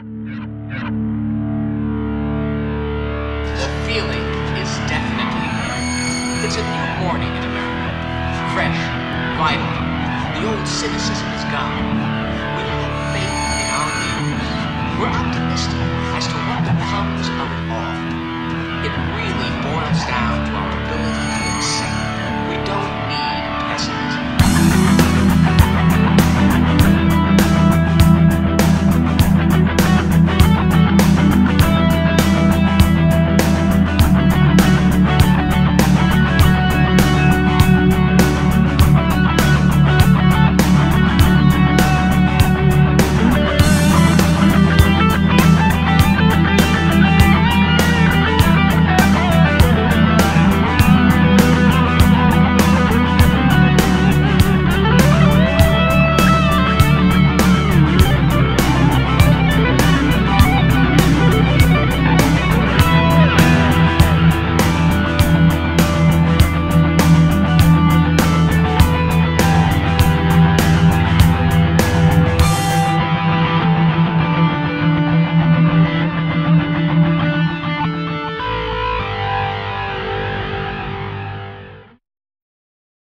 The feeling is definitely there. It's a new morning in America. Fresh, vital. The old cynicism is gone. We have faith in our leaders. We're optimistic as to what becomes